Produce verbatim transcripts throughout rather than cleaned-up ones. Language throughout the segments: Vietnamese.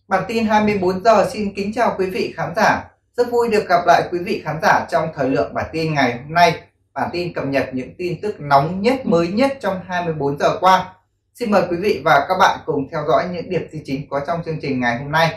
Bản tin hai mươi bốn giờ xin kính chào quý vị khán giả. Rất vui được gặp lại quý vị khán giả trong thời lượng bản tin ngày hôm nay. Bản tin cập nhật những tin tức nóng nhất, mới nhất trong hai mươi bốn giờ qua. Xin mời quý vị và các bạn cùng theo dõi những điểm tin chính có trong chương trình ngày hôm nay.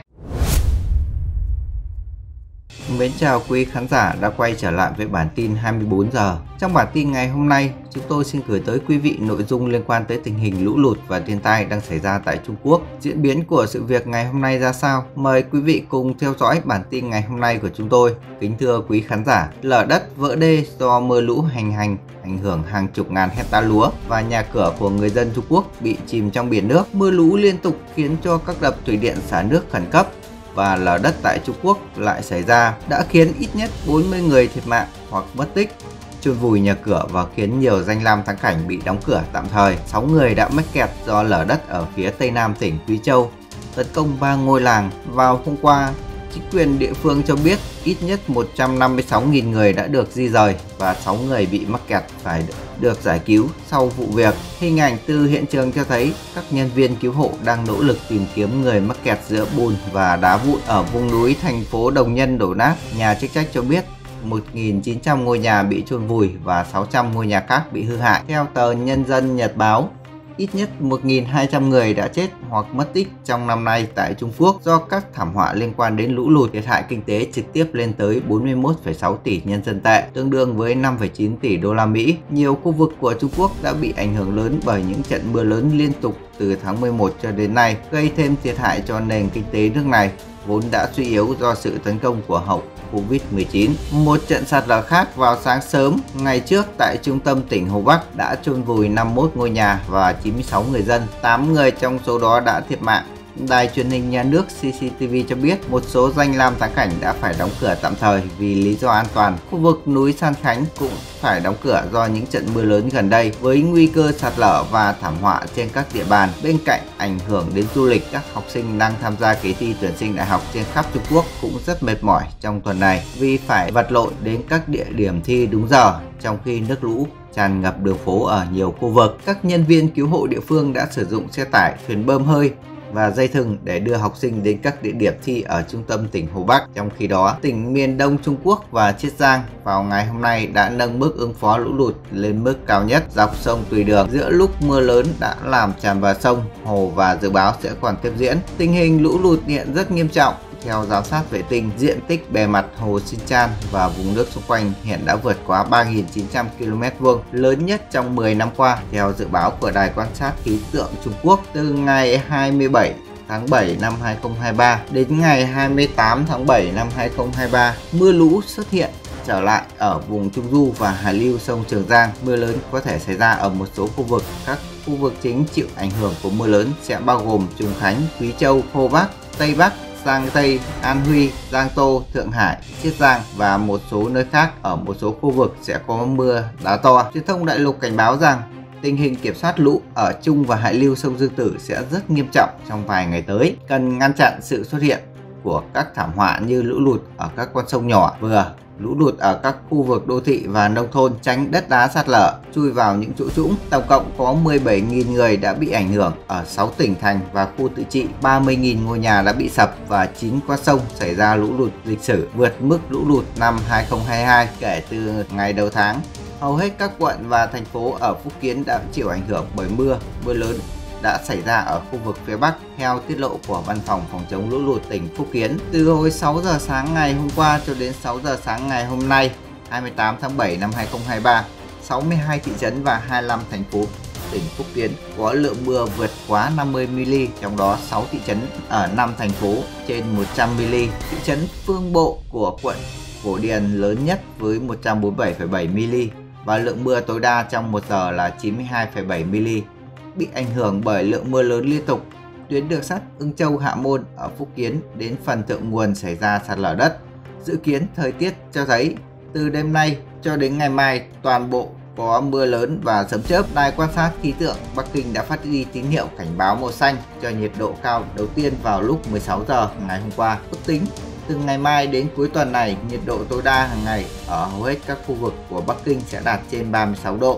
Mến chào quý khán giả đã quay trở lại với bản tin hai mươi bốn giờ. Trong bản tin ngày hôm nay, chúng tôi xin gửi tới quý vị nội dung liên quan tới tình hình lũ lụt và thiên tai đang xảy ra tại Trung Quốc. Diễn biến của sự việc ngày hôm nay ra sao? Mời quý vị cùng theo dõi bản tin ngày hôm nay của chúng tôi. Kính thưa quý khán giả, lở đất vỡ đê do mưa lũ hành hành ảnh hưởng hàng chục ngàn hecta lúa và nhà cửa của người dân Trung Quốc bị chìm trong biển nước. Mưa lũ liên tục khiến cho các đập thủy điện xả nước khẩn cấp và lở đất tại Trung Quốc lại xảy ra đã khiến ít nhất bốn mươi người thiệt mạng hoặc mất tích, chôn vùi nhà cửa và khiến nhiều danh lam thắng cảnh bị đóng cửa tạm thời. sáu người đã mắc kẹt do lở đất ở phía tây nam tỉnh Quý Châu tấn công ba ngôi làng vào hôm qua. Chính quyền địa phương cho biết ít nhất một trăm năm mươi sáu nghìn người đã được di rời và sáu người bị mắc kẹt phải được giải cứu sau vụ việc. Hình ảnh từ hiện trường cho thấy các nhân viên cứu hộ đang nỗ lực tìm kiếm người mắc kẹt giữa bùn và đá vụn ở vùng núi thành phố Đồng Nhân đổ nát. Nhà chức trách cho biết một nghìn chín trăm ngôi nhà bị chôn vùi và sáu trăm ngôi nhà khác bị hư hại. Theo tờ Nhân dân Nhật báo, ít nhất một nghìn hai trăm người đã chết hoặc mất tích trong năm nay tại Trung Quốc do các thảm họa liên quan đến lũ lụt. Thiệt hại kinh tế trực tiếp lên tới bốn mươi mốt phẩy sáu tỷ nhân dân tệ, tương đương với năm phẩy chín tỷ đô la Mỹ. Nhiều khu vực của Trung Quốc đã bị ảnh hưởng lớn bởi những trận mưa lớn liên tục từ tháng mười một cho đến nay, gây thêm thiệt hại cho nền kinh tế nước này vốn đã suy yếu do sự tấn công của hậu Covid mười chín. Một trận sạt lở khác vào sáng sớm ngày trước tại trung tâm tỉnh Hồ Bắc đã chôn vùi năm mươi mốt ngôi nhà và chín mươi sáu người dân, tám người trong số đó đã thiệt mạng. Đài truyền hình nhà nước xê xê tê vê cho biết một số danh lam thắng cảnh đã phải đóng cửa tạm thời vì lý do an toàn. Khu vực núi San Khánh cũng phải đóng cửa do những trận mưa lớn gần đây, với nguy cơ sạt lở và thảm họa trên các địa bàn. Bên cạnh ảnh hưởng đến du lịch, các học sinh đang tham gia kỳ thi tuyển sinh đại học trên khắp Trung Quốc cũng rất mệt mỏi trong tuần này vì phải vật lộn đến các địa điểm thi đúng giờ, trong khi nước lũ tràn ngập đường phố ở nhiều khu vực. Các nhân viên cứu hộ địa phương đã sử dụng xe tải, thuyền bơm hơi và dây thừng để đưa học sinh đến các địa điểm thi ở trung tâm tỉnh Hồ Bắc. Trong khi đó, tỉnh miền Đông Trung Quốc và Chiết Giang vào ngày hôm nay đã nâng mức ứng phó lũ lụt lên mức cao nhất dọc sông Tùy Đường giữa lúc mưa lớn đã làm tràn vào sông, hồ và dự báo sẽ còn tiếp diễn. Tình hình lũ lụt hiện rất nghiêm trọng. Theo giám sát vệ tinh, diện tích bề mặt hồ Sinchan và vùng nước xung quanh hiện đã vượt quá ba nghìn chín trăm ki lô mét vuông, lớn nhất trong mười năm qua. Theo dự báo của Đài quan sát khí tượng Trung Quốc, từ ngày hai mươi bảy tháng bảy năm hai nghìn không trăm hai mươi ba đến ngày hai mươi tám tháng bảy năm hai nghìn không trăm hai mươi ba, mưa lũ xuất hiện trở lại ở vùng Trung Du và hạ lưu sông Trường Giang. Mưa lớn có thể xảy ra ở một số khu vực. Các khu vực chính chịu ảnh hưởng của mưa lớn sẽ bao gồm Trùng Khánh, Quý Châu, Hồ Bắc, Tây Bắc, Giang Tây, An Huy, Giang Tô, Thượng Hải, Chiết Giang và một số nơi khác. Ở một số khu vực sẽ có mưa đá to. Truyền thông đại lục cảnh báo rằng tình hình kiểm soát lũ ở trung và hạ lưu sông Dương Tử sẽ rất nghiêm trọng trong vài ngày tới, cần ngăn chặn sự xuất hiện của các thảm họa như lũ lụt ở các con sông nhỏ vừa, lũ lụt ở các khu vực đô thị và nông thôn, tránh đất đá sạt lở chui vào những chỗ trũng. Tổng cộng có mười bảy nghìn người đã bị ảnh hưởng ở sáu tỉnh thành và khu tự trị, ba mươi nghìn ngôi nhà đã bị sập và chín con sông xảy ra lũ lụt lịch sử vượt mức lũ lụt năm hai nghìn không trăm hai mươi hai kể từ ngày đầu tháng. Hầu hết các quận và thành phố ở Phúc Kiến đã chịu ảnh hưởng bởi mưa, mưa lớn đã xảy ra ở khu vực phía Bắc. Theo tiết lộ của Văn phòng phòng chống lũ lụt tỉnh Phúc Kiến, từ hồi sáu giờ sáng ngày hôm qua cho đến sáu giờ sáng ngày hôm nay, hai mươi tám tháng bảy năm hai nghìn không trăm hai mươi ba, sáu mươi hai thị trấn và hai mươi lăm thành phố tỉnh Phúc Kiến có lượng mưa vượt quá năm mươi mi-li, trong đó sáu thị trấn ở năm thành phố trên một trăm mi-li. Thị trấn Phương Bộ của quận Phổ Điền lớn nhất với một trăm bốn mươi bảy phẩy bảy mi-li và lượng mưa tối đa trong một giờ là chín mươi hai phẩy bảy mi-li. Bị ảnh hưởng bởi lượng mưa lớn liên tục, tuyến đường sắt Ưng Châu Hạ Môn ở Phúc Kiến đến phần thượng nguồn xảy ra sạt lở đất. Dự kiến thời tiết cho thấy từ đêm nay cho đến ngày mai toàn bộ có mưa lớn và sấm chớp. Đài quan sát khí tượng Bắc Kinh đã phát đi tín hiệu cảnh báo màu xanh cho nhiệt độ cao đầu tiên vào lúc mười sáu giờ ngày hôm qua. Ước tính từ ngày mai đến cuối tuần này, nhiệt độ tối đa hàng ngày ở hầu hết các khu vực của Bắc Kinh sẽ đạt trên ba mươi sáu độ.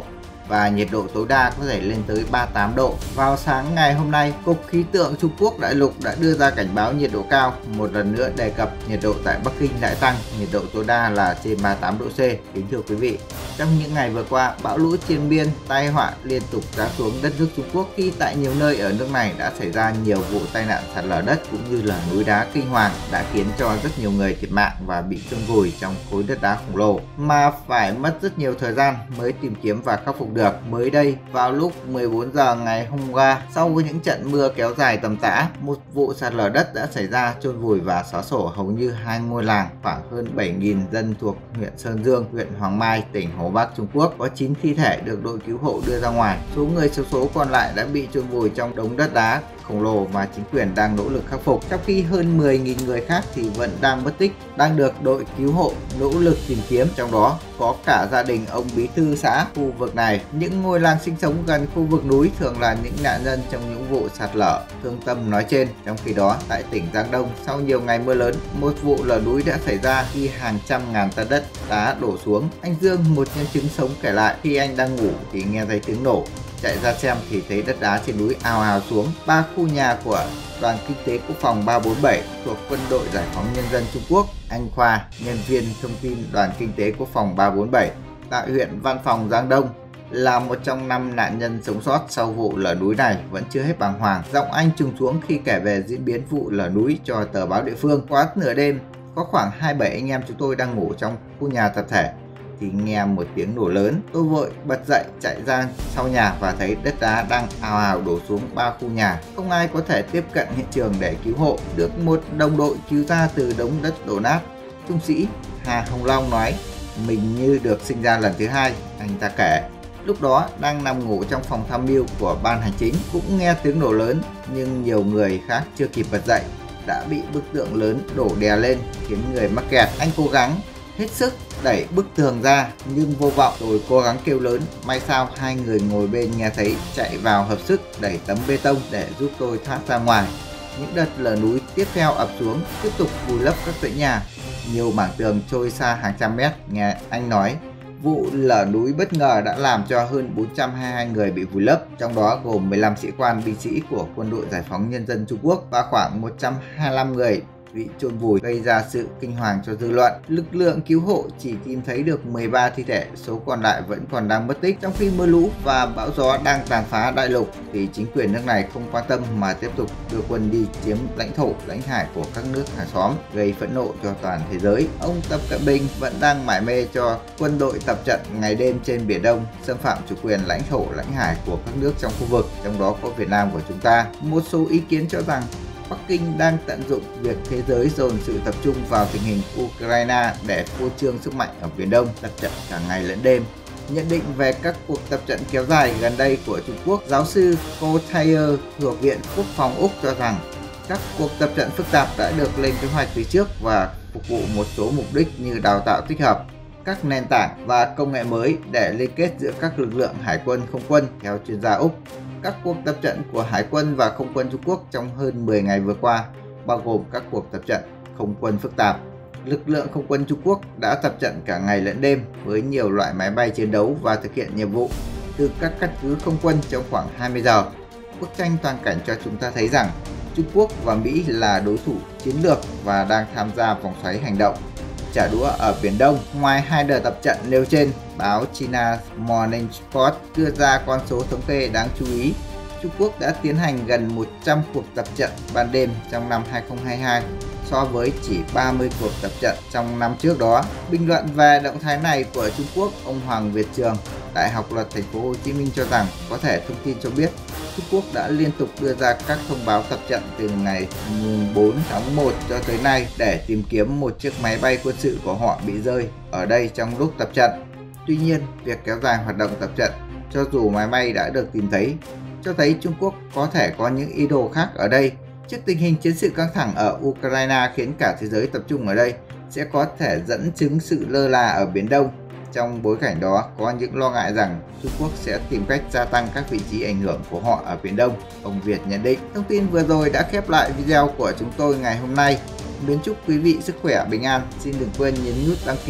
và nhiệt độ tối đa có thể lên tới ba mươi tám độ. Vào sáng ngày hôm nay, Cục Khí tượng Trung Quốc đại lục đã đưa ra cảnh báo nhiệt độ cao, một lần nữa đề cập nhiệt độ tại Bắc Kinh lại tăng, nhiệt độ tối đa là trên ba mươi tám độ C. Kính thưa quý vị, trong những ngày vừa qua, bão lũ triền miên tai họa liên tục giáng xuống đất nước Trung Quốc khi tại nhiều nơi ở nước này đã xảy ra nhiều vụ tai nạn sạt lở đất cũng như là núi đá kinh hoàng đã khiến cho rất nhiều người thiệt mạng và bị chôn vùi trong khối đất đá khổng lồ mà phải mất rất nhiều thời gian mới tìm kiếm và khắc phục được. Mới đây, vào lúc mười bốn giờ ngày hôm qua, sau những trận mưa kéo dài tầm tã, một vụ sạt lở đất đã xảy ra chôn vùi và xóa sổ hầu như hai ngôi làng, khoảng hơn bảy nghìn dân thuộc huyện Sơn Dương, huyện Hoàng Mai, tỉnh Hồ Bắc, Trung Quốc. Có chín thi thể được đội cứu hộ đưa ra ngoài. Số người xấu số còn lại đã bị chôn vùi trong đống đất đá khổng lồ mà chính quyền đang nỗ lực khắc phục, trong khi hơn mười nghìn người khác thì vẫn đang mất tích, đang được đội cứu hộ nỗ lực tìm kiếm, trong đó có cả gia đình ông bí thư xã khu vực này. Những ngôi làng sinh sống gần khu vực núi thường là những nạn nhân trong những vụ sạt lở thương tâm nói trên. Trong khi đó, tại tỉnh Giang Đông, sau nhiều ngày mưa lớn, một vụ lở núi đã xảy ra khi hàng trăm ngàn tấn đất đá đổ xuống. Anh Dương, một nhân chứng sống kể lại, khi anh đang ngủ thì nghe thấy tiếng nổ, chạy ra xem thì thấy đất đá trên núi ào ào xuống. Ba khu nhà của Đoàn Kinh tế Quốc phòng ba bốn bảy thuộc Quân đội Giải phóng Nhân dân Trung Quốc. Anh Khoa, nhân viên thông tin Đoàn Kinh tế Quốc phòng ba bốn bảy tại huyện Văn Phòng, Giang Đông, là một trong năm nạn nhân sống sót sau vụ lở núi này, vẫn chưa hết bàng hoàng. Giọng anh trùng xuống khi kể về diễn biến vụ lở núi cho tờ báo địa phương. Quá nửa đêm, có khoảng hai mươi bảy anh em chúng tôi đang ngủ trong khu nhà tập thể thì nghe một tiếng nổ lớn. Tôi vội bật dậy chạy ra sau nhà và thấy đất đá đang ào ào đổ xuống ba khu nhà. Không ai có thể tiếp cận hiện trường để cứu hộ. Được một đồng đội cứu ra từ đống đất đổ nát. Trung sĩ Hà Hồng Long nói, mình như được sinh ra lần thứ hai. Anh ta kể, lúc đó đang nằm ngủ trong phòng tham mưu của ban hành chính, cũng nghe tiếng nổ lớn, nhưng nhiều người khác chưa kịp bật dậy đã bị bức tượng lớn đổ đè lên khiến người mắc kẹt. Anh cố gắng hết sức đẩy bức tường ra nhưng vô vọng, rồi cố gắng kêu lớn. May sao hai người ngồi bên nghe thấy, chạy vào hợp sức đẩy tấm bê tông để giúp tôi thoát ra ngoài. Những đợt lở núi tiếp theo ập xuống tiếp tục vùi lấp các dãy nhà, nhiều mảng tường trôi xa hàng trăm mét. Nghe anh nói, vụ lở núi bất ngờ đã làm cho hơn bốn trăm hai mươi hai người bị vùi lấp, trong đó gồm mười lăm sĩ quan binh sĩ của Quân đội Giải phóng Nhân dân Trung Quốc và khoảng một trăm hai mươi lăm người bị chôn vùi, gây ra sự kinh hoàng cho dư luận. Lực lượng cứu hộ chỉ tìm thấy được mười ba thi thể, số còn lại vẫn còn đang mất tích. Trong khi mưa lũ và bão gió đang tàn phá đại lục thì chính quyền nước này không quan tâm mà tiếp tục đưa quân đi chiếm lãnh thổ, lãnh hải của các nước hàng xóm, gây phẫn nộ cho toàn thế giới. Ông Tập Cận Bình vẫn đang mải mê cho quân đội tập trận ngày đêm trên Biển Đông, xâm phạm chủ quyền lãnh thổ, lãnh hải của các nước trong khu vực, trong đó có Việt Nam của chúng ta. Một số ý kiến cho rằng Bắc Kinh đang tận dụng việc thế giới dồn sự tập trung vào tình hình Ukraine để phô trương sức mạnh ở Biển Đông, tập trận cả ngày lẫn đêm. Nhận định về các cuộc tập trận kéo dài gần đây của Trung Quốc, giáo sư Cô Thayer thuộc Viện Quốc phòng Úc cho rằng các cuộc tập trận phức tạp đã được lên kế hoạch từ trước và phục vụ một số mục đích như đào tạo tích hợp các nền tảng và công nghệ mới để liên kết giữa các lực lượng hải quân, không quân. Theo chuyên gia Úc, các cuộc tập trận của Hải quân và Không quân Trung Quốc trong hơn mười ngày vừa qua bao gồm các cuộc tập trận không quân phức tạp. Lực lượng không quân Trung Quốc đã tập trận cả ngày lẫn đêm với nhiều loại máy bay chiến đấu và thực hiện nhiệm vụ từ các căn cứ không quân trong khoảng hai mươi giờ. Bức tranh toàn cảnh cho chúng ta thấy rằng Trung Quốc và Mỹ là đối thủ chiến lược và đang tham gia vòng xoáy hành động trả đũa ở Biển Đông. Ngoài hai đợt tập trận nêu trên, báo China Morning Post đưa ra con số thống kê đáng chú ý. Trung Quốc đã tiến hành gần một trăm cuộc tập trận ban đêm trong năm hai không hai hai, so với chỉ ba mươi cuộc tập trận trong năm trước đó. Bình luận về động thái này của Trung Quốc, ông Hoàng Việt Trường, Đại học Luật Thành phố Hồ Chí Minh cho rằng có thể thông tin cho biết Trung Quốc đã liên tục đưa ra các thông báo tập trận từ ngày bốn tháng một cho tới nay để tìm kiếm một chiếc máy bay quân sự của họ bị rơi ở đây trong lúc tập trận. Tuy nhiên, việc kéo dài hoạt động tập trận, cho dù máy bay đã được tìm thấy, cho thấy Trung Quốc có thể có những ý đồ khác ở đây. Trước tình hình chiến sự căng thẳng ở Ukraine khiến cả thế giới tập trung ở đây, sẽ có thể dẫn chứng sự lơ là ở Biển Đông. Trong bối cảnh đó, có những lo ngại rằng Trung Quốc sẽ tìm cách gia tăng các vị trí ảnh hưởng của họ ở Biển Đông, ông Việt nhận định. Thông tin vừa rồi đã khép lại video của chúng tôi ngày hôm nay. Mến chúc quý vị sức khỏe bình an. Xin đừng quên nhấn nút đăng ký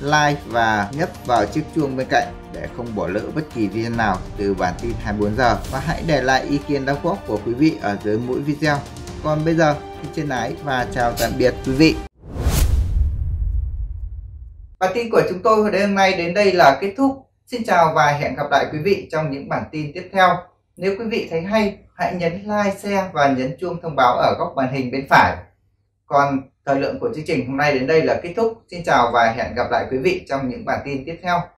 like và nhấp vào chiếc chuông bên cạnh để không bỏ lỡ bất kỳ video nào từ bản tin hai mươi bốn giờ. Và hãy để lại ý kiến đóng góp của quý vị ở dưới mỗi video. Còn bây giờ thì chân ái và chào tạm biệt quý vị. Bản tin của chúng tôi hôm nay đến đây là kết thúc. Xin chào và hẹn gặp lại quý vị trong những bản tin tiếp theo. Nếu quý vị thấy hay, hãy nhấn like, share và nhấn chuông thông báo ở góc màn hình bên phải. Còn thời lượng của chương trình hôm nay đến đây là kết thúc. Xin chào và hẹn gặp lại quý vị trong những bản tin tiếp theo.